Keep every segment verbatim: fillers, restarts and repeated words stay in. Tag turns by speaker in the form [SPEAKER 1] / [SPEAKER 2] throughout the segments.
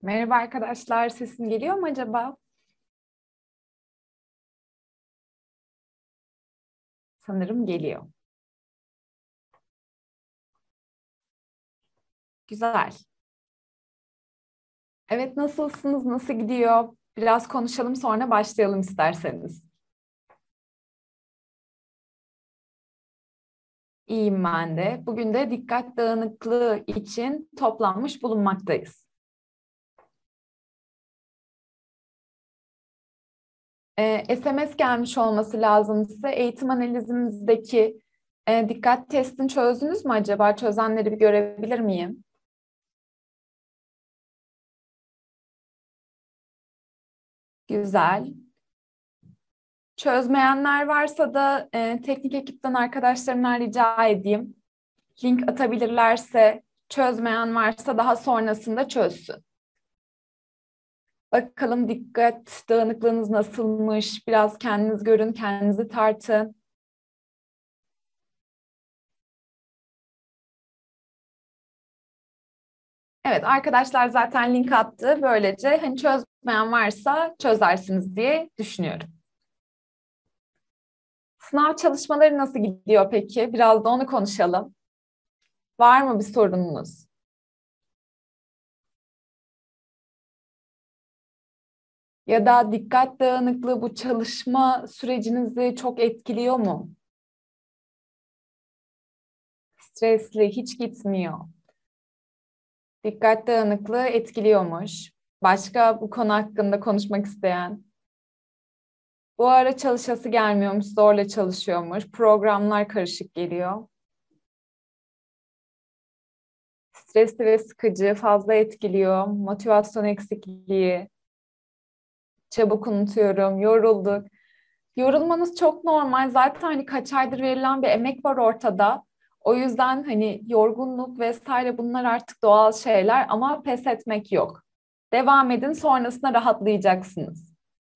[SPEAKER 1] Merhaba arkadaşlar, sesim geliyor mu acaba? Sanırım geliyor. Güzel. Evet, nasılsınız? Nasıl gidiyor? Biraz konuşalım sonra başlayalım isterseniz. İyiyim ben de. Bugün de dikkat dağınıklığı için toplanmış bulunmaktayız. Ee, S M S gelmiş olması lazım size. Eğitim analizimizdeki e, dikkat testini çözdünüz mü acaba? Çözenleri bir görebilir miyim? Güzel. Çözmeyenler varsa da e, teknik ekipten arkadaşlarımdan rica edeyim. Link atabilirlerse, çözmeyen varsa daha sonrasında çözsün. Bakalım dikkat dağınıklığınız nasılmış? Biraz kendiniz görün, kendinizi tartın. Evet, arkadaşlar zaten link attı. Böylece hani çözmeyen varsa çözersiniz diye düşünüyorum. Sınav çalışmaları nasıl gidiyor peki? Biraz da onu konuşalım. Var mı bir sorununuz? Ya da dikkat dağınıklığı bu çalışma sürecinizi çok etkiliyor mu? Stresli, hiç gitmiyor. Dikkat dağınıklığı etkiliyormuş. Başka bu konu hakkında konuşmak isteyen. Bu ara çalışası gelmiyormuş, zorla çalışıyormuş. Programlar karışık geliyor. Stresli ve sıkıcı, fazla etkiliyor. Motivasyon eksikliği, çabuk unutuyorum, yorulduk. Yorulmanız çok normal. Zaten hani kaç aydır verilen bir emek var ortada. O yüzden hani yorgunluk vesaire bunlar artık doğal şeyler ama pes etmek yok. Devam edin, sonrasında rahatlayacaksınız.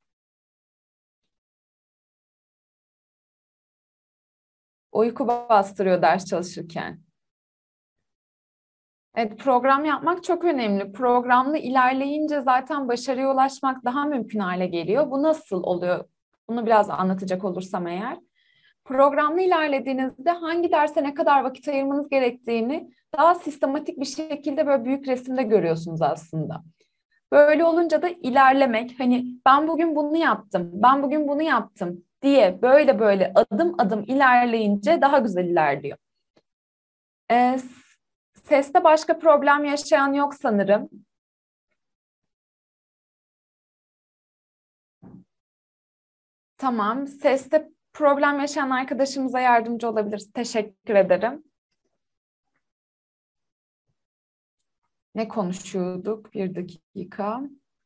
[SPEAKER 1] Uyku bastırıyor ders çalışırken. Evet, program yapmak çok önemli. Programlı ilerleyince zaten başarıya ulaşmak daha mümkün hale geliyor. Bu nasıl oluyor? Bunu biraz anlatacak olursam eğer. Programlı ilerlediğinizde hangi derse ne kadar vakit ayırmanız gerektiğini daha sistematik bir şekilde böyle büyük resimde görüyorsunuz aslında. Böyle olunca da ilerlemek, hani ben bugün bunu yaptım, ben bugün bunu yaptım diye böyle böyle adım adım ilerleyince daha güzel ilerliyor. Ee, Seste başka problem yaşayan yok sanırım. Tamam. Seste problem yaşayan arkadaşımıza yardımcı olabiliriz. Teşekkür ederim. Ne konuşuyorduk? Bir dakika.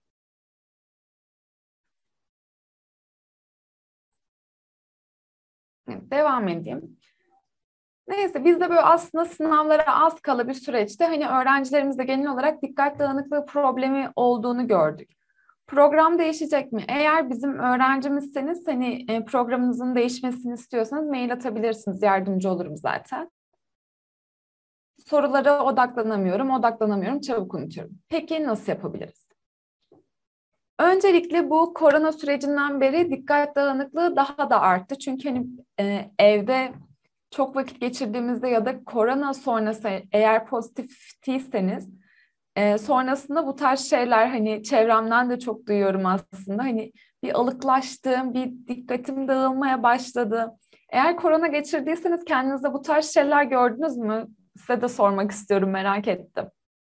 [SPEAKER 1] Evet, devam edeyim. Neyse biz de böyle aslında sınavlara az kala bir süreçte hani öğrencilerimizde genel olarak dikkat dağınıklığı problemi olduğunu gördük. Program değişecek mi? Eğer bizim öğrencimizseniz hani e, programınızın değişmesini istiyorsanız mail atabilirsiniz. Yardımcı olurum zaten. Sorulara odaklanamıyorum, odaklanamıyorum, çabuk unutuyorum. Peki nasıl yapabiliriz? Öncelikle bu korona sürecinden beri dikkat dağınıklığı daha da arttı. Çünkü hani e, evde çok vakit geçirdiğimizde ya da korona sonrası eğer pozitif değilseniz e, sonrasında bu tarz şeyler hani çevremden de çok duyuyorum aslında. Hani bir alıklaştım, bir dikkatim dağılmaya başladı. Eğer korona geçirdiyseniz kendinizde bu tarz şeyler gördünüz mü? Size de sormak istiyorum, merak ettim.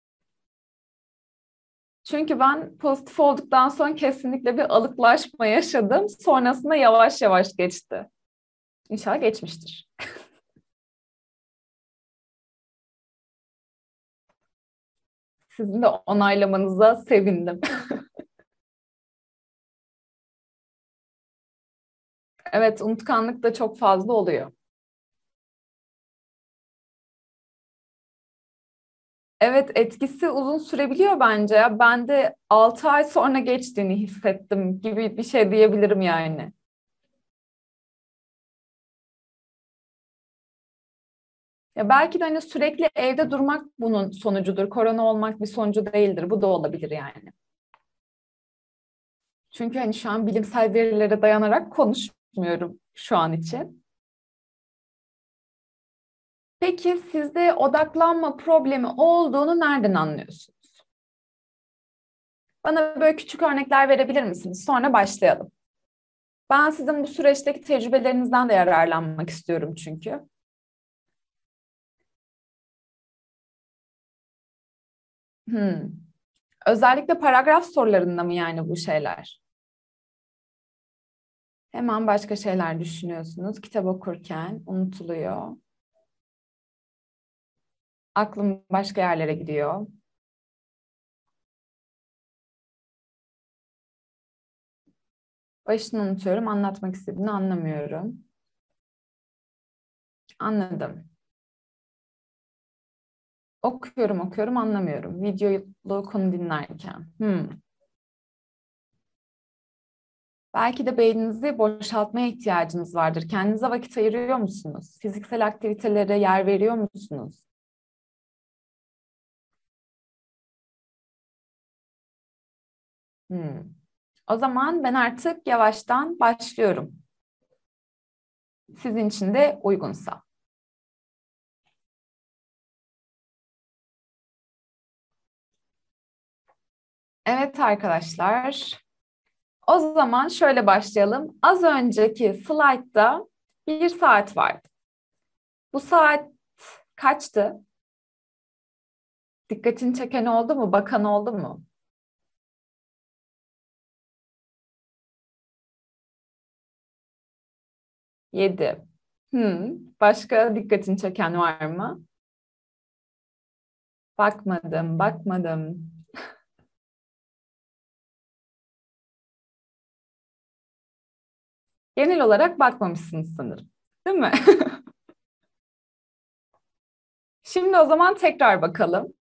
[SPEAKER 1] Çünkü ben pozitif olduktan sonra kesinlikle bir alıklaşma yaşadım. Sonrasında yavaş yavaş geçti. İnşallah geçmiştir. Sizin de onaylamanıza sevindim. Evet, unutkanlık da çok fazla oluyor. Evet, etkisi uzun sürebiliyor bence. Ya. Ben de altı ay sonra geçtiğini hissettim gibi bir şey diyebilirim yani. Ya belki de hani sürekli evde durmak bunun sonucudur. Korona olmak bir sonucu değildir. Bu da olabilir yani. Çünkü hani şu an bilimsel verilere dayanarak konuşmuyorum şu an için. Peki sizde odaklanma problemi olduğunu nereden anlıyorsunuz? Bana böyle küçük örnekler verebilir misiniz? Sonra başlayalım. Ben sizin bu süreçteki tecrübelerinizden de yararlanmak istiyorum çünkü. Hmm. Özellikle paragraf sorularında mı yani bu şeyler? Hemen başka şeyler düşünüyorsunuz. Kitap okurken unutuluyor. Aklım başka yerlere gidiyor. Başını unutuyorum, anlatmak istediğini anlamıyorum. Anladım. Okuyorum, okuyorum, anlamıyorum. Videolu konu dinlerken. Hmm. Belki de beyninizi boşaltmaya ihtiyacınız vardır. Kendinize vakit ayırıyor musunuz? Fiziksel aktivitelere yer veriyor musunuz? Hmm. O zaman ben artık yavaştan başlıyorum. Sizin için de uygunsa. Evet arkadaşlar. O zaman şöyle başlayalım. Az önceki slaytta bir saat vardı. Bu saat kaçtı? Dikkatini çeken oldu mu? Bakan oldu mu? Yedi. Hmm. Başka dikkatini çeken var mı? Bakmadım, bakmadım. Genel olarak bakmamışsınız sanırım. Değil mi? Şimdi o zaman tekrar bakalım.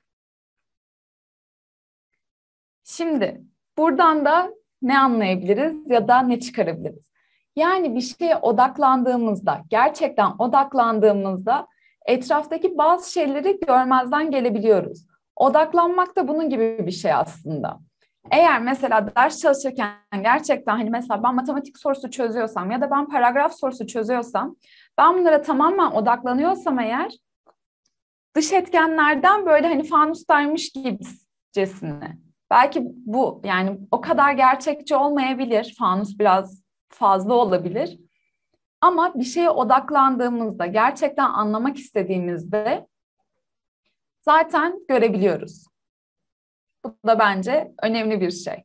[SPEAKER 1] Şimdi buradan da ne anlayabiliriz ya da ne çıkarabiliriz? Yani bir şeye odaklandığımızda, gerçekten odaklandığımızda etraftaki bazı şeyleri görmezden gelebiliyoruz. Odaklanmak da bunun gibi bir şey aslında. Eğer mesela ders çalışırken gerçekten hani mesela ben matematik sorusu çözüyorsam ya da ben paragraf sorusu çözüyorsam ben bunlara tamamen odaklanıyorsam eğer dış etkenlerden böyle hani fanustaymış gibicesine. Belki bu yani o kadar gerçekçi olmayabilir. Fanus biraz fazla olabilir. Ama bir şeye odaklandığımızda, gerçekten anlamak istediğimizde zaten görebiliyoruz. Bu da bence önemli bir şey.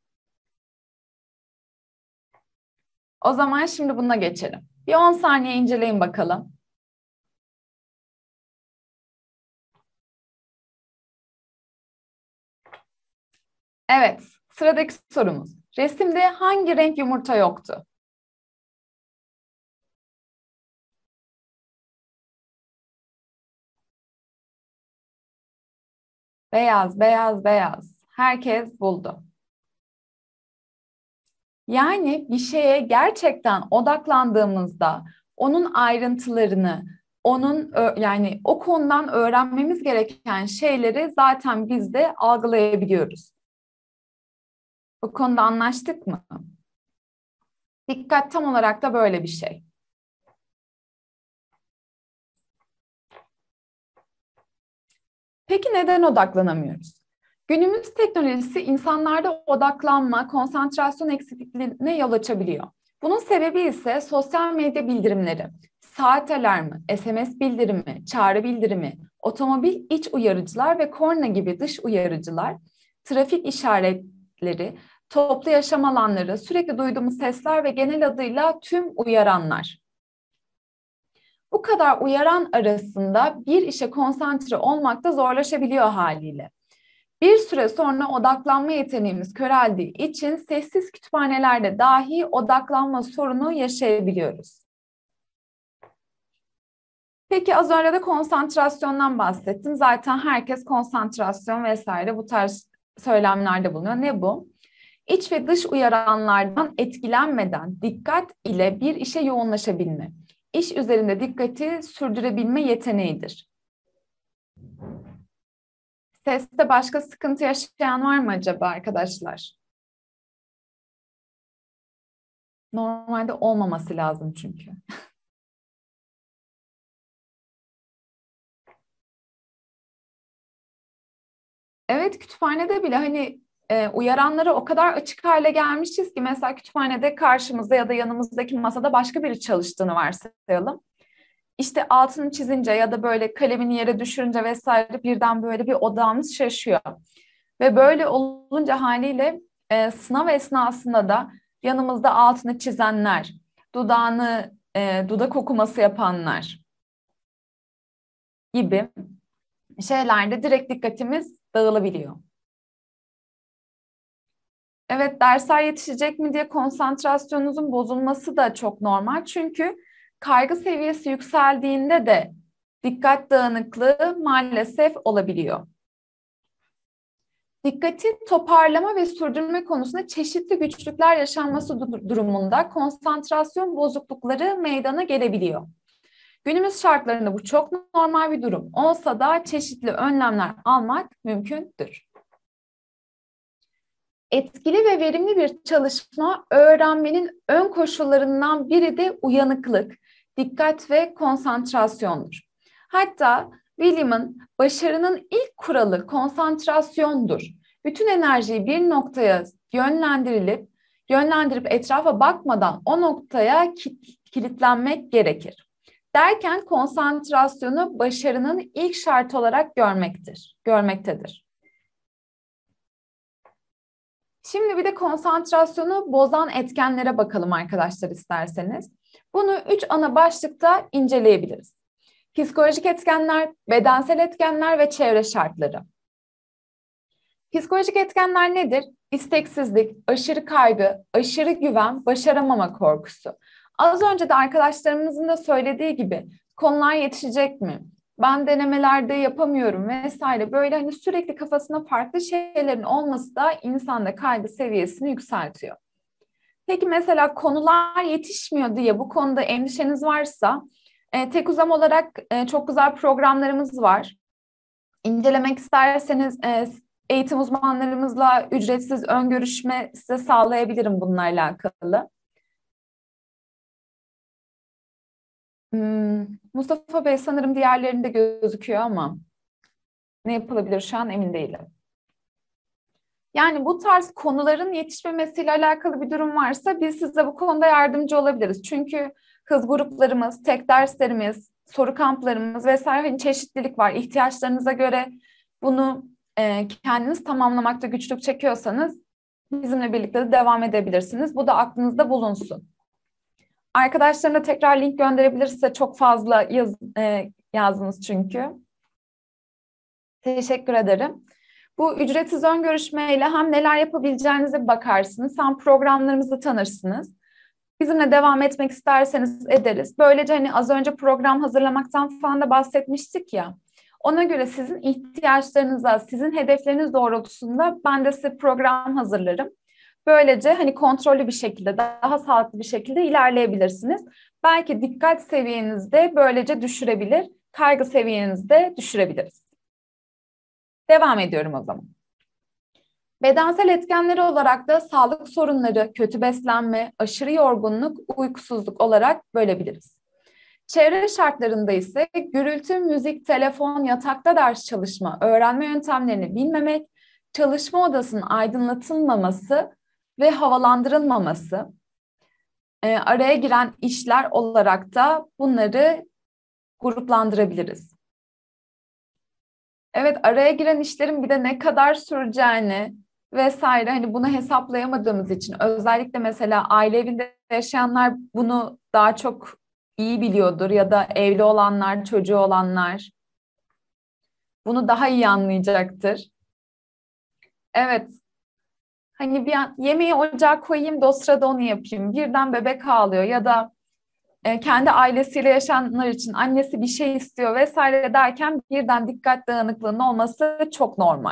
[SPEAKER 1] O zaman şimdi buna geçelim. Bir on saniye inceleyin bakalım. Evet, sıradaki sorumuz. Resimde hangi renk yumurta yoktu? Beyaz, beyaz, beyaz. Herkes buldu. Yani bir şeye gerçekten odaklandığımızda onun ayrıntılarını, onun yani o konudan öğrenmemiz gereken şeyleri zaten biz de algılayabiliyoruz. Bu konuda anlaştık mı? Dikkat tam olarak da böyle bir şey. Peki neden odaklanamıyoruz? Günümüz teknolojisi insanlarda odaklanma, konsantrasyon eksikliğine yol açabiliyor. Bunun sebebi ise sosyal medya bildirimleri, saat alarmı, S M S bildirimi, çağrı bildirimi, otomobil iç uyarıcılar ve korna gibi dış uyarıcılar, trafik işaretleri, toplu yaşam alanları, sürekli duyduğumuz sesler ve genel adıyla tüm uyaranlar. Bu kadar uyaran arasında bir işe konsantre olmak da zorlaşabiliyor haliyle. Bir süre sonra odaklanma yeteneğimiz köreldiği için sessiz kütüphanelerde dahi odaklanma sorunu yaşayabiliyoruz. Peki az önce de konsantrasyondan bahsettim. Zaten herkes konsantrasyon vesaire bu tarz söylemlerde bulunuyor. Ne bu? İç ve dış uyaranlardan etkilenmeden dikkat ile bir işe yoğunlaşabilme. iş üzerinde dikkati sürdürebilme yeteneğidir. Seste başka sıkıntı yaşayan var mı acaba arkadaşlar? Normalde olmaması lazım çünkü. Evet, kütüphanede bile hani e, uyaranlara o kadar açık hale gelmişiz ki mesela kütüphanede karşımızda ya da yanımızdaki masada başka biri çalıştığını varsayalım. İşte altını çizince ya da böyle kalemini yere düşürünce vesaire birden böyle bir odağımız şaşıyor. Ve böyle olunca haliyle e, sınav esnasında da yanımızda altını çizenler, dudağını e, dudak okuması yapanlar gibi şeylerde direkt dikkatimiz dağılabiliyor. Evet, dersler yetişecek mi diye konsantrasyonunuzun bozulması da çok normal. Çünkü kaygı seviyesi yükseldiğinde de dikkat dağınıklığı maalesef olabiliyor. Dikkati toparlama ve sürdürme konusunda çeşitli güçlükler yaşanması durumunda konsantrasyon bozuklukları meydana gelebiliyor. Günümüz şartlarında bu çok normal bir durum olsa da çeşitli önlemler almak mümkündür. Etkili ve verimli bir çalışma öğrenmenin ön koşullarından biri de uyanıklık, dikkat ve konsantrasyondur. Hatta William'ın başarının ilk kuralı konsantrasyondur. Bütün enerjiyi bir noktaya yönlendirilip, yönlendirip etrafa bakmadan o noktaya kilitlenmek gerekir. Derken konsantrasyonu başarının ilk şartı olarak görmektir, görmektedir. Şimdi bir de konsantrasyonu bozan etkenlere bakalım arkadaşlar isterseniz. Bunu üç ana başlıkta inceleyebiliriz. Psikolojik etkenler, bedensel etkenler ve çevre şartları. Psikolojik etkenler nedir? İsteksizlik, aşırı kaygı, aşırı güven, başaramama korkusu. Az önce de arkadaşlarımızın da söylediği gibi konular yetişecek mi? Ben denemelerde yapamıyorum vesaire. Böyle hani sürekli kafasında farklı şeylerin olması da insanda kaygı seviyesini yükseltiyor. Peki mesela konular yetişmiyor diye bu konuda endişeniz varsa e, tek uzam olarak e, çok güzel programlarımız var. İncelemek isterseniz e, eğitim uzmanlarımızla ücretsiz ön görüşme size sağlayabilirim bununla alakalı. Hmm, Mustafa Bey sanırım diğerlerinde gözüküyor ama ne yapılabilir şu an emin değilim. Yani bu tarz konuların yetişmemesiyle alakalı bir durum varsa biz size bu konuda yardımcı olabiliriz. Çünkü hız gruplarımız, tek derslerimiz, soru kamplarımız vesaire hani çeşitlilik var. İhtiyaçlarınıza göre bunu e, kendiniz tamamlamakta güçlük çekiyorsanız bizimle birlikte de devam edebilirsiniz. Bu da aklınızda bulunsun. Arkadaşlarına tekrar link gönderebilirse çok fazla yaz, e, yazdınız çünkü. Teşekkür ederim. Bu ücretsiz ön görüşmeyle hem neler yapabileceğinize bakarsınız, hem programlarımızı tanırsınız. Bizimle devam etmek isterseniz ederiz. Böylece hani az önce program hazırlamaktan falan da bahsetmiştik ya. Ona göre sizin ihtiyaçlarınıza, sizin hedefleriniz doğrultusunda ben de size program hazırlarım. Böylece hani kontrollü bir şekilde, daha sağlıklı bir şekilde ilerleyebilirsiniz. Belki dikkat seviyenizi de böylece düşürebilir, kaygı seviyenizi de düşürebiliriz. Devam ediyorum o zaman. Bedensel etkenleri olarak da sağlık sorunları, kötü beslenme, aşırı yorgunluk, uykusuzluk olarak bölebiliriz. Çevre şartlarında ise gürültü, müzik, telefon, yatakta ders çalışma, öğrenme yöntemlerini bilmemek, çalışma odasının aydınlatılmaması ve havalandırılmaması, e, araya giren işler olarak da bunları gruplandırabiliriz. Evet, araya giren işlerin bir de ne kadar süreceğini vesaire hani bunu hesaplayamadığımız için özellikle mesela aile evinde yaşayanlar bunu daha çok iyi biliyordur ya da evli olanlar, çocuğu olanlar bunu daha iyi anlayacaktır. Evet, hani bir an yemeği ocağa koyayım da o sırada onu yapayım. Birden bebek ağlıyor ya da e, kendi ailesiyle yaşayanlar için annesi bir şey istiyor vesaire derken birden dikkat dağınıklığının olması çok normal.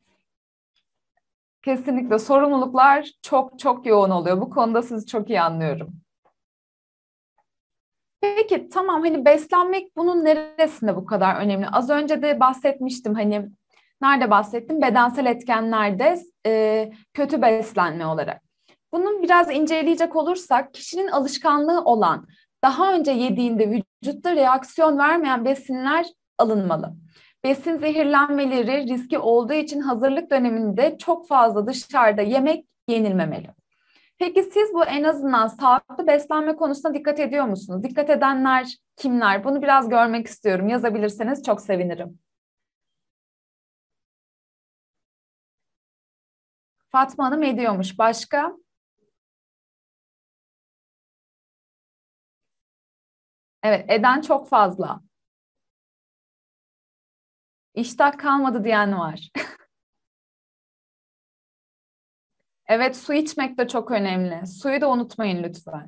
[SPEAKER 1] Kesinlikle sorumluluklar çok çok yoğun oluyor. Bu konuda sizi çok iyi anlıyorum. Peki tamam, hani beslenmek bunun neresinde bu kadar önemli? Az önce de bahsetmiştim, hani nerede bahsettim? Bedensel etkenlerde e, kötü beslenme olarak. Bunu biraz inceleyecek olursak kişinin alışkanlığı olan, daha önce yediğinde vücutta reaksiyon vermeyen besinler alınmalı. Besin zehirlenmeleri riski olduğu için hazırlık döneminde çok fazla dışarıda yemek yenilmemeli. Peki siz bu en azından sağlıklı beslenme konusuna dikkat ediyor musunuz? Dikkat edenler kimler? Bunu biraz görmek istiyorum. Yazabilirseniz çok sevinirim. Fatma Hanım ediyormuş. Başka? Evet, eden çok fazla. İştah kalmadı diyen var. Evet, su içmek de çok önemli. Suyu da unutmayın lütfen.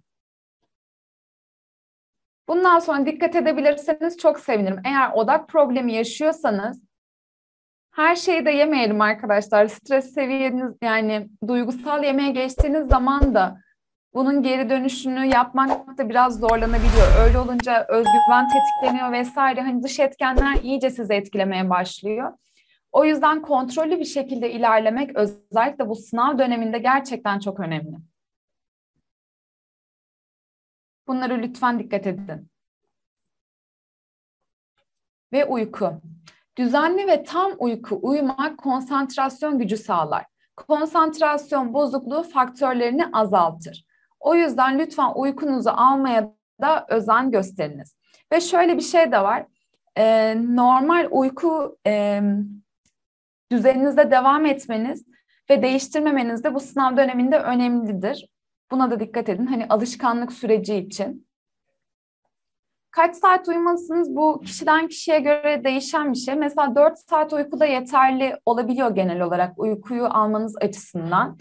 [SPEAKER 1] Bundan sonra dikkat edebilirseniz çok sevinirim. Eğer odak problemi yaşıyorsanız her şeyi de yemeyelim arkadaşlar. Stres seviyeniz, yani duygusal yemeğe geçtiğiniz zaman da bunun geri dönüşünü yapmak da biraz zorlanabiliyor. Öyle olunca özgüven tetikleniyor vesaire. Hani dış etkenler iyice sizi etkilemeye başlıyor. O yüzden kontrollü bir şekilde ilerlemek özellikle bu sınav döneminde gerçekten çok önemli. Bunlara lütfen dikkat edin. Ve uyku. Düzenli ve tam uyku uyumak konsantrasyon gücü sağlar. Konsantrasyon bozukluğu faktörlerini azaltır. O yüzden lütfen uykunuzu almaya da özen gösteriniz. Ve şöyle bir şey de var. Ee, normal uyku e, düzeninizde devam etmeniz ve değiştirmemeniz de bu sınav döneminde önemlidir. Buna da dikkat edin. Hani alışkanlık süreci için. Kaç saat uyumalısınız? Bu kişiden kişiye göre değişen bir şey. Mesela dört saat uyku da yeterli olabiliyor genel olarak uykuyu almanız açısından.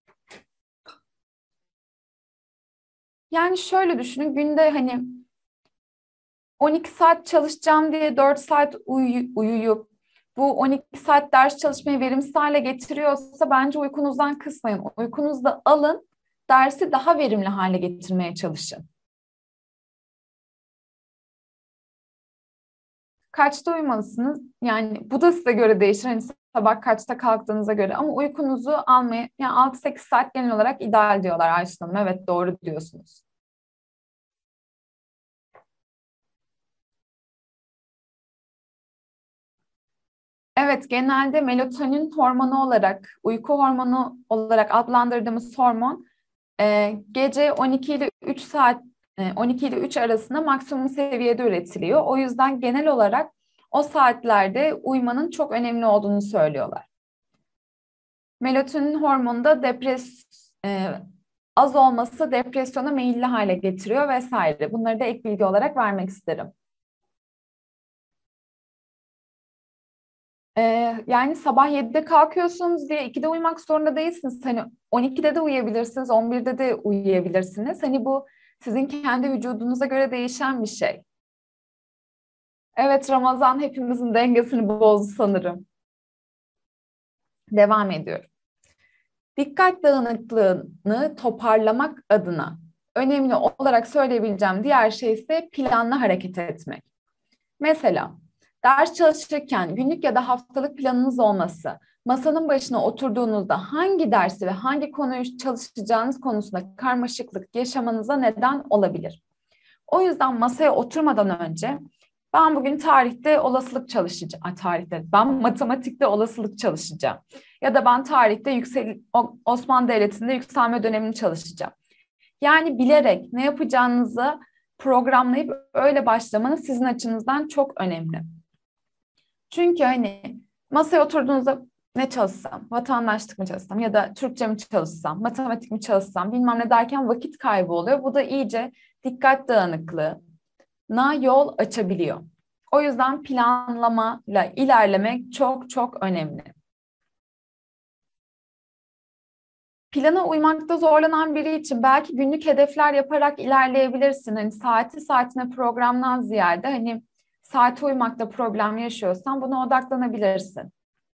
[SPEAKER 1] Yani şöyle düşünün, günde hani on iki saat çalışacağım diye dört saat uyu- uyuyup bu on iki saat ders çalışmayı verimsiz hale getiriyorsa bence uykunuzdan kısmayın. Uykunuzu da alın, dersi daha verimli hale getirmeye çalışın. Kaçta uyumalısınız? Yani bu da size göre değişir. Hani sabah kaçta kalktığınıza göre. Ama uykunuzu almaya, yani altı sekiz saat genel olarak ideal diyorlar Ayşe Hanım. Evet, doğru diyorsunuz. Evet, genelde melatonin hormonu olarak, uyku hormonu olarak adlandırdığımız hormon e, gece on iki ile üç saat, e, on iki ile üç arasında maksimum seviyede üretiliyor. O yüzden genel olarak o saatlerde uyumanın çok önemli olduğunu söylüyorlar. Melatonin hormonu da depres e, az olması depresyona meyilli hale getiriyor vesaire. Bunları da ek bilgi olarak vermek isterim. E, Yani sabah yedide kalkıyorsunuz diye ikide uyumak zorunda değilsiniz. Hani on ikide de uyuyabilirsiniz, on birde de uyuyabilirsiniz. Hani bu sizin kendi vücudunuza göre değişen bir şey. Evet, Ramazan hepimizin dengesini bozdu sanırım. Devam ediyorum. Dikkat dağınıklığını toparlamak adına önemli olarak söyleyebileceğim diğer şey ise planlı hareket etmek. Mesela ders çalışırken günlük ya da haftalık planınız olması, masanın başına oturduğunuzda hangi dersi ve hangi konuyu çalışacağınız konusunda karmaşıklık yaşamanıza neden olabilir. O yüzden masaya oturmadan önce ben bugün tarihte olasılık çalışacağım. Ay, tarihte ben matematikte olasılık çalışacağım. Ya da ben tarihte yüksel Osmanlı Devleti'nde yükselme dönemini çalışacağım. Yani bilerek ne yapacağınızı programlayıp öyle başlamanız sizin açınızdan çok önemli. Çünkü hani masaya oturduğunuzda ne çalışsam, vatandaşlık mı çalışsam ya da Türkçe mi çalışsam, matematik mi çalışsam bilmem ne derken vakit kaybı oluyor. Bu da iyice dikkat dağınıklığına yol açabiliyor. O yüzden planlamayla ilerlemek çok çok önemli. Plana uymakta zorlanan biri için belki günlük hedefler yaparak ilerleyebilirsin. Hani saati saatine programdan ziyade hani saate uymakta problem yaşıyorsan buna odaklanabilirsin.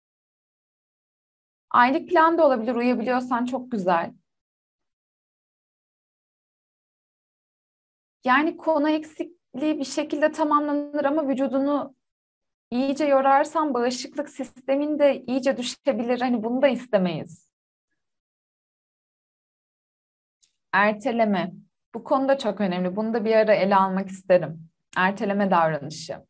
[SPEAKER 1] Aylık plan da olabilir, uyabiliyorsan çok güzel. Yani konu eksikliği bir şekilde tamamlanır ama vücudunu iyice yorarsan bağışıklık sistemin de iyice düşebilir. Hani bunu da istemeyiz. Erteleme. Bu konuda çok önemli. Bunu da bir ara ele almak isterim. Erteleme davranışı.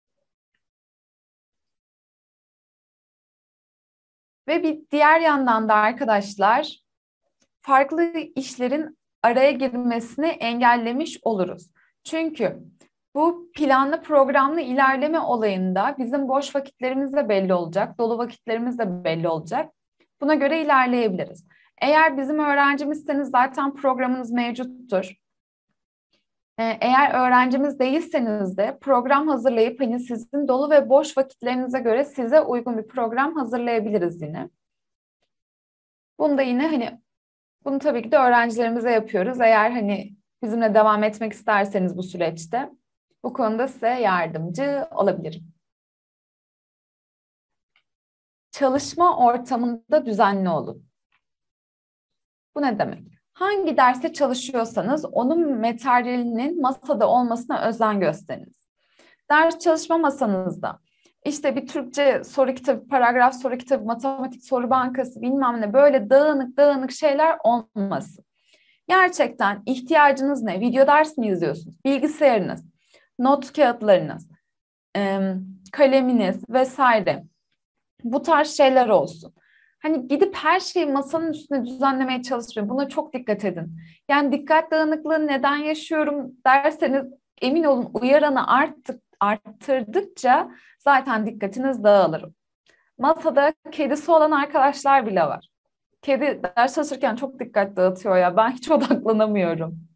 [SPEAKER 1] Ve bir diğer yandan da arkadaşlar farklı işlerin araya girmesini engellemiş oluruz. Çünkü bu planlı programlı ilerleme olayında bizim boş vakitlerimiz de belli olacak, dolu vakitlerimiz de belli olacak. Buna göre ilerleyebiliriz. Eğer bizim öğrencimizseniz zaten programınız mevcuttur. Ee, Eğer öğrencimiz değilseniz de program hazırlayıp hani sizin dolu ve boş vakitlerinize göre size uygun bir program hazırlayabiliriz yine. Bunu da yine hani bunu tabii ki de öğrencilerimize yapıyoruz. Eğer hani bizimle devam etmek isterseniz bu süreçte bu konuda size yardımcı olabilirim. Çalışma ortamında düzenli olun. Bu ne demek? Hangi derste çalışıyorsanız onun materyalinin masada olmasına özen gösteriniz. Ders çalışma masanızda işte bir Türkçe soru kitabı, paragraf soru kitabı, matematik soru bankası bilmem ne böyle dağınık dağınık şeyler olmasın. Gerçekten ihtiyacınız ne? Video ders mi izliyorsunuz? Bilgisayarınız, not kağıtlarınız, kaleminiz vesaire. Bu tarz şeyler olsun. Hani gidip her şeyi masanın üstüne düzenlemeye çalışmayın. Buna çok dikkat edin. Yani dikkat dağınıklığı neden yaşıyorum derseniz emin olun uyaranı arttık, arttırdıkça zaten dikkatiniz dağılır. Masada kedisi olan arkadaşlar bile var. Kedi ders çalışırken çok dikkat dağıtıyor ya. Ben hiç odaklanamıyorum.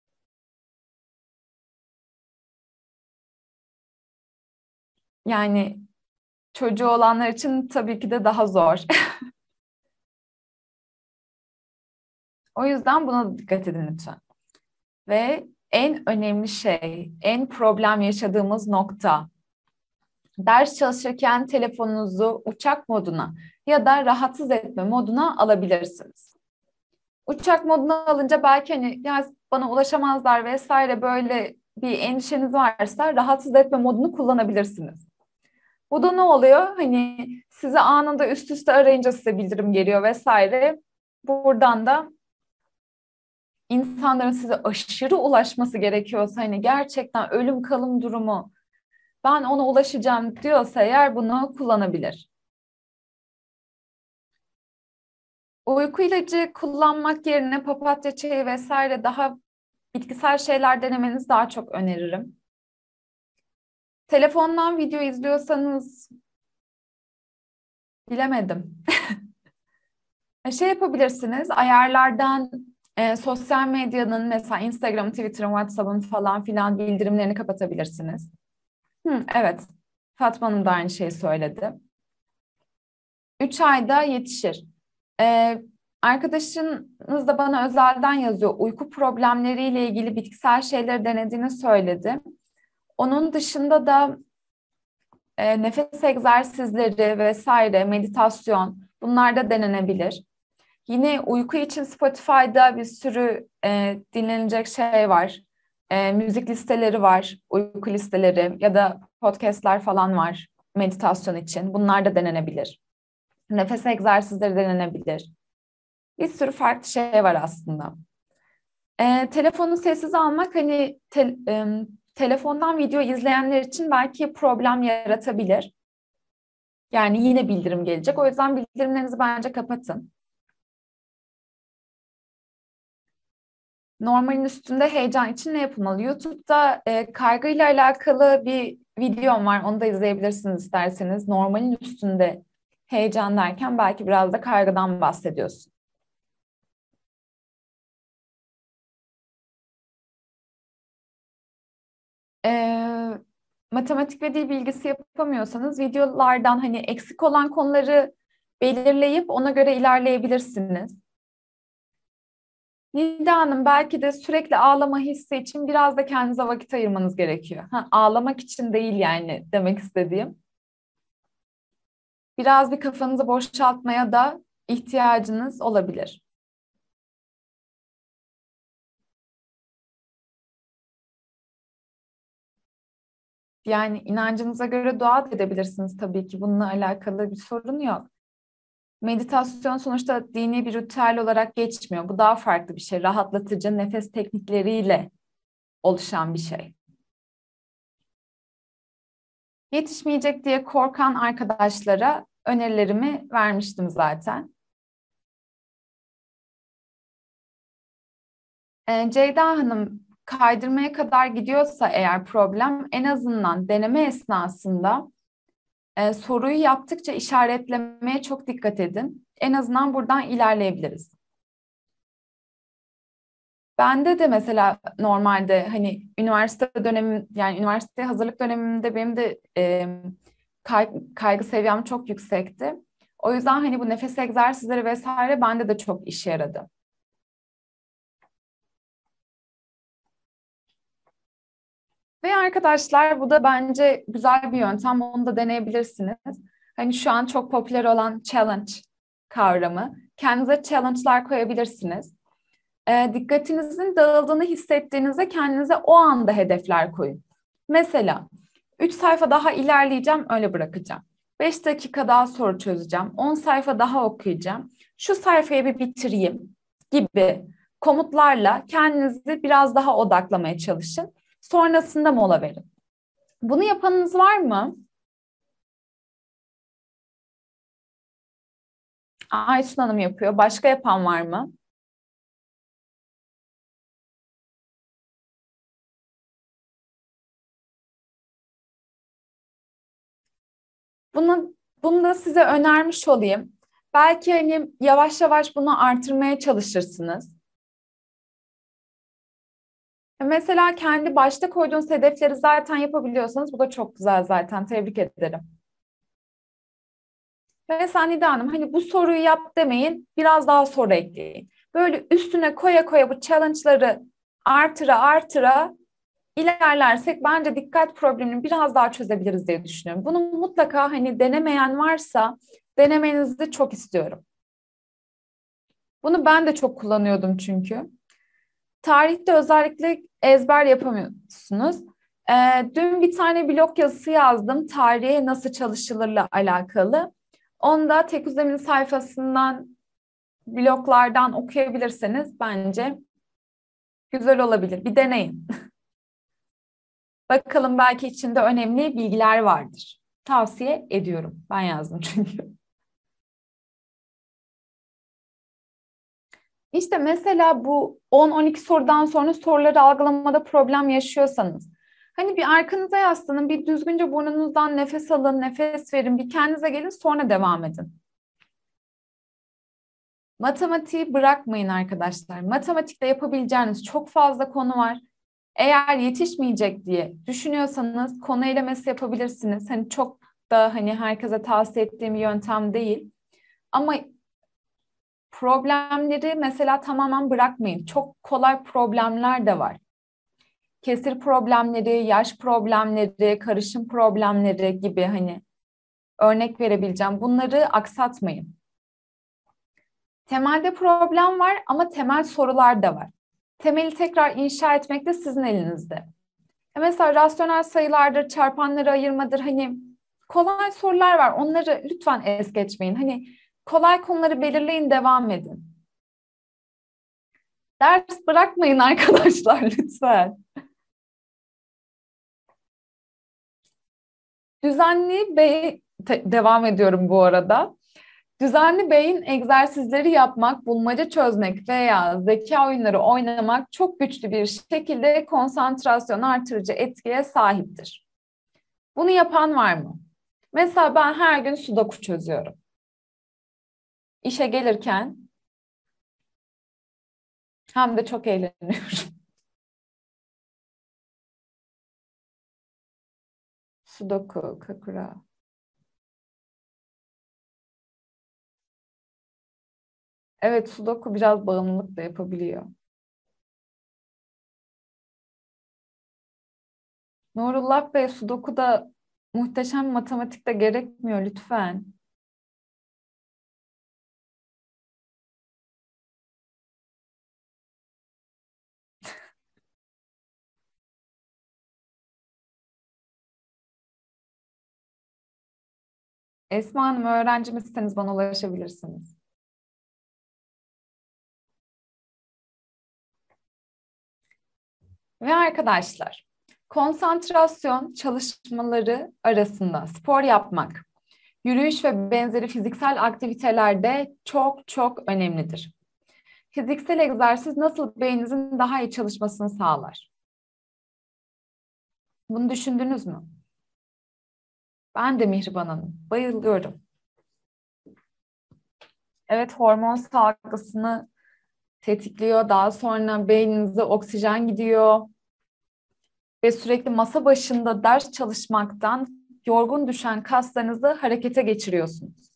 [SPEAKER 1] Yani çocuğu olanlar için tabii ki de daha zor. O yüzden buna da dikkat edin lütfen. Ve en önemli şey, en problem yaşadığımız nokta. Ders çalışırken telefonunuzu uçak moduna ya da rahatsız etme moduna alabilirsiniz. Uçak moduna alınca belki hani ya bana ulaşamazlar vesaire böyle bir endişeniz varsa rahatsız etme modunu kullanabilirsiniz. Bu da ne oluyor? Hani sizi anında üst üste arayınca size bildirim geliyor vesaire. Buradan da insanların size aşırı ulaşması gerekiyorsa hani gerçekten ölüm kalım durumu ben ona ulaşacağım diyorsa eğer bunu kullanabilir. Uyku ilacı kullanmak yerine papatya çayı vesaire daha bitkisel şeyler denemenizi daha çok öneririm. Telefondan video izliyorsanız bilemedim. Şey yapabilirsiniz, ayarlardan e, sosyal medyanın mesela Instagram, Twitter'ın, WhatsApp'ın falan filan bildirimlerini kapatabilirsiniz. Hı, evet, Fatma Hanım da aynı şeyi söyledi. Üç ayda yetişir. Ee, Arkadaşınız da bana özelden yazıyor. Uyku problemleriyle ilgili bitkisel şeyleri denediğini söyledi. Onun dışında da e, nefes egzersizleri vesaire, meditasyon bunlar da denenebilir. Yine uyku için Spotify'da bir sürü e, dinlenecek şey var. E, müzik listeleri var, uyku listeleri ya da podcastler falan var meditasyon için. Bunlar da denenebilir. Nefes egzersizleri denenebilir. Bir sürü farklı şey var aslında. E, telefonu sessiz almak hani te, e, telefondan video izleyenler için belki problem yaratabilir. Yani yine bildirim gelecek. O yüzden bildirimlerinizi bence kapatın. Normalin üstünde heyecan için ne yapılmalı? YouTube'da e, kaygıyla alakalı bir videom var. Onu da izleyebilirsiniz isterseniz. Normalin üstünde heyecan derken belki biraz da kaygıdan bahsediyorsun. e, Matematik ve dil bilgisi yapamıyorsanız videolardan hani eksik olan konuları belirleyip ona göre ilerleyebilirsiniz. Nida Hanım belki de sürekli ağlama hissi için biraz da kendinize vakit ayırmanız gerekiyor. Ha, ağlamak için değil yani demek istediğim. Biraz bir kafanızı boşaltmaya da ihtiyacınız olabilir. Yani inancınıza göre dua da edebilirsiniz tabii ki. Bununla alakalı bir sorun yok. Meditasyon sonuçta dini bir ritüel olarak geçmiyor. Bu daha farklı bir şey. Rahatlatıcı nefes teknikleriyle oluşan bir şey. Yetişmeyecek diye korkan arkadaşlara önerilerimi vermiştim zaten. Ee, Ceyda Hanım kaydırmaya kadar gidiyorsa eğer problem en azından deneme esnasında e, soruyu yaptıkça işaretlemeye çok dikkat edin. En azından buradan ilerleyebiliriz. Bende de mesela normalde hani üniversite dönemim yani üniversite hazırlık dönemimde benim de e, kay- kaygı seviyem çok yüksekti. O yüzden hani bu nefes egzersizleri vesaire bende de çok işe yaradı. Ve arkadaşlar bu da bence güzel bir yöntem. Onu da deneyebilirsiniz. Hani şu an çok popüler olan challenge kavramı. Kendinize challenge'lar koyabilirsiniz. E, dikkatinizin dağıldığını hissettiğinizde kendinize o anda hedefler koyun. Mesela üç sayfa daha ilerleyeceğim, öyle bırakacağım. beş dakika daha soru çözeceğim. on sayfa daha okuyacağım. Şu sayfayı bir bitireyim gibi komutlarla kendinizi biraz daha odaklamaya çalışın. Sonrasında mola verin. Bunu yapanınız var mı? Aysun Hanım yapıyor. Başka yapan var mı? Bunu, bunu da size önermiş olayım. Belki hani yavaş yavaş bunu artırmaya çalışırsınız. Mesela kendi başta koyduğunuz hedefleri zaten yapabiliyorsanız bu da çok güzel zaten. Tebrik ederim. Mesela Nida Hanım hani bu soruyu yap demeyin, biraz daha soru ekleyin. Böyle üstüne koya koya bu challenge'ları artıra artıra ilerlersek bence dikkat problemini biraz daha çözebiliriz diye düşünüyorum. Bunu mutlaka hani denemeyen varsa denemenizi çok istiyorum. Bunu ben de çok kullanıyordum çünkü. Tarihte özellikle ezber yapamıyorsunuz. Ee, dün bir tane blog yazısı yazdım. Tarihe nasıl çalışılırla alakalı. Onu da Tekuzem'in sayfasından, bloglardan okuyabilirseniz bence güzel olabilir. Bir deneyin. Bakalım belki içinde önemli bilgiler vardır. Tavsiye ediyorum. Ben yazdım çünkü. İşte mesela bu on on iki sorudan sonra soruları algılamada problem yaşıyorsanız, hani bir arkanıza yaslanın, bir düzgünce burnunuzdan nefes alın, nefes verin, bir kendinize gelin, sonra devam edin. Matematiği bırakmayın arkadaşlar. Matematikte yapabileceğiniz çok fazla konu var. Eğer yetişmeyecek diye düşünüyorsanız konu elemesi yapabilirsiniz. Hani çok da hani herkese tavsiye ettiğim bir yöntem değil. Ama problemleri mesela tamamen bırakmayın. Çok kolay problemler de var. Kesir problemleri, yaş problemleri, karışım problemleri gibi hani örnek verebileceğim. Bunları aksatmayın. Temelde problem var ama temel sorular da var. Temeli tekrar inşa etmek de sizin elinizde. E mesela rasyonel sayılardır, çarpanları ayırmadır, hani kolay sorular var. Onları lütfen es geçmeyin. Hani kolay konuları belirleyin, devam edin. Ders bırakmayın arkadaşlar lütfen. Düzenli beyin te- devam ediyorum bu arada. Düzenli beyin egzersizleri yapmak, bulmaca çözmek veya zeka oyunları oynamak çok güçlü bir şekilde konsantrasyon artırıcı etkiye sahiptir. Bunu yapan var mı? Mesela ben her gün sudoku çözüyorum. İşe gelirken hem de çok eğleniyorum. Sudoku, kakura. Evet, sudoku biraz bağımlılık da yapabiliyor. Nurullah Bey, sudoku da muhteşem matematikte gerekmiyor lütfen. Esma Hanım, öğrenci misiniz? Bana ulaşabilirsiniz. Ve arkadaşlar, konsantrasyon çalışmaları arasında spor yapmak, yürüyüş ve benzeri fiziksel aktivitelerde çok çok önemlidir. Fiziksel egzersiz nasıl beyninizin daha iyi çalışmasını sağlar? Bunu düşündünüz mü? Ben de Mihriban Hanım, bayılıyorum. Evet, hormon salgısını tetikliyor. Daha sonra beyninize oksijen gidiyor. Ve sürekli masa başında ders çalışmaktan yorgun düşen kaslarınızı harekete geçiriyorsunuz.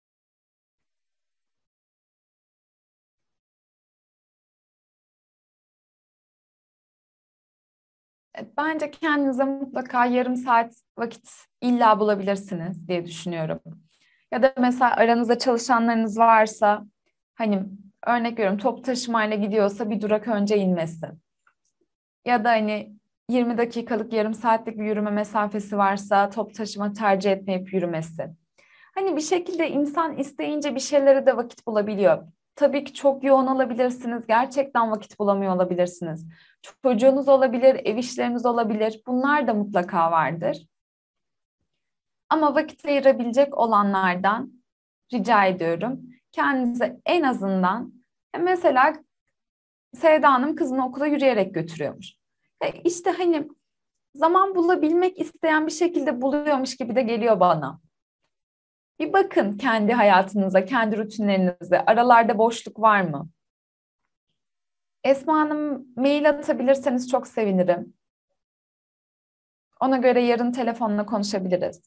[SPEAKER 1] Evet, bence kendinize mutlaka yarım saat vakit illa bulabilirsiniz diye düşünüyorum. Ya da mesela aranızda çalışanlarınız varsa, hani örnek veriyorum, toplu taşımayla gidiyorsa bir durak önce inmesi. Ya da hani yirmi dakikalık, yarım saatlik bir yürüme mesafesi varsa toplu taşıma tercih etmeyip yürümesi. Hani bir şekilde insan isteyince bir şeylere de vakit bulabiliyor. Tabii ki çok yoğun olabilirsiniz, gerçekten vakit bulamıyor olabilirsiniz. Çocuğunuz olabilir, ev işleriniz olabilir. Bunlar da mutlaka vardır. Ama vakit ayırabilecek olanlardan rica ediyorum. Kendinize en azından, e, mesela Sevda Hanım kızını okula yürüyerek götürüyormuş. E işte hani zaman bulabilmek isteyen bir şekilde buluyormuş gibi de geliyor bana. Bir bakın kendi hayatınıza, kendi rutinlerinize. Aralarda boşluk var mı? Esma Hanım, mail atabilirseniz çok sevinirim. Ona göre yarın telefonla konuşabiliriz.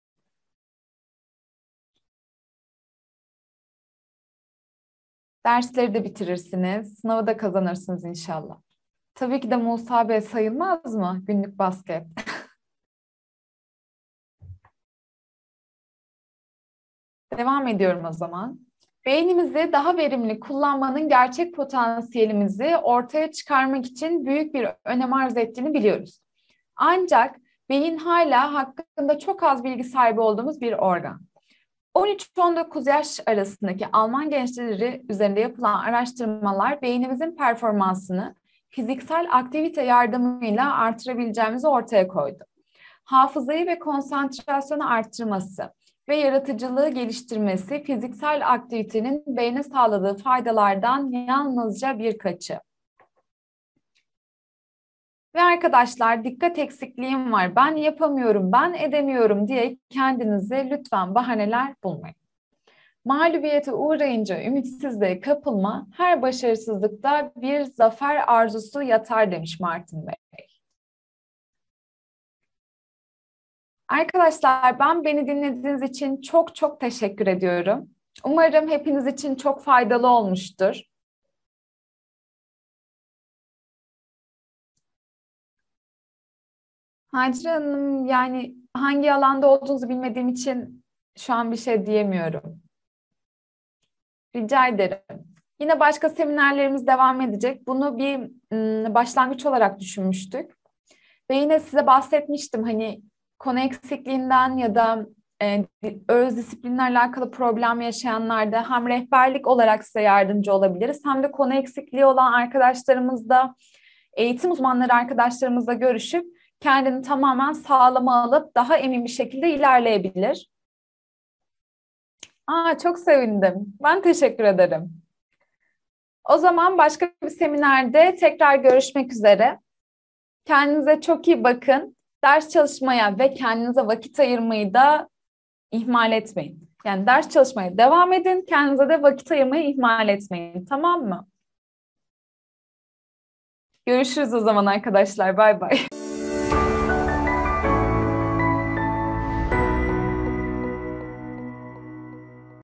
[SPEAKER 1] Dersleri de bitirirsiniz. Sınavı da kazanırsınız inşallah. Tabii ki de Musa Bey sayılmaz mı? Günlük basket. Devam ediyorum o zaman. Beynimizi daha verimli kullanmanın gerçek potansiyelimizi ortaya çıkarmak için büyük bir önem arz ettiğini biliyoruz. Ancak beyin hala hakkında çok az bilgi sahibi olduğumuz bir organ. on üç on dokuz yaş arasındaki Alman gençleri üzerinde yapılan araştırmalar beynimizin performansını fiziksel aktivite yardımıyla artırabileceğimizi ortaya koydu. Hafızayı ve konsantrasyonu arttırması ve yaratıcılığı geliştirmesi fiziksel aktivitenin beyne sağladığı faydalardan yalnızca birkaçı. Ve arkadaşlar, dikkat eksikliğim var, ben yapamıyorum, ben edemiyorum diye kendinize lütfen bahaneler bulmayın. Mağlubiyete uğrayınca ümitsizliğe kapılma, her başarısızlıkta bir zafer arzusu yatar demiş Martin Bey. Arkadaşlar, ben beni dinlediğiniz için çok çok teşekkür ediyorum. Umarım hepiniz için çok faydalı olmuştur. Hacı Hanım, yani hangi alanda olduğunuzu bilmediğim için şu an bir şey diyemiyorum. Rica ederim. Yine başka seminerlerimiz devam edecek. Bunu bir ım, başlangıç olarak düşünmüştük. Ve yine size bahsetmiştim, hani konu eksikliğinden ya da e, öz disiplinle alakalı problem yaşayanlarda hem rehberlik olarak size yardımcı olabiliriz, hem de konu eksikliği olan arkadaşlarımızla, eğitim uzmanları arkadaşlarımızla görüşüp kendini tamamen sağlama alıp daha emin bir şekilde ilerleyebilir. Aa, çok sevindim. Ben teşekkür ederim. O zaman başka bir seminerde tekrar görüşmek üzere. Kendinize çok iyi bakın. Ders çalışmaya ve kendinize vakit ayırmayı da ihmal etmeyin. Yani ders çalışmaya devam edin, kendinize de vakit ayırmayı ihmal etmeyin. Tamam mı? Görüşürüz o zaman arkadaşlar. Bay bay.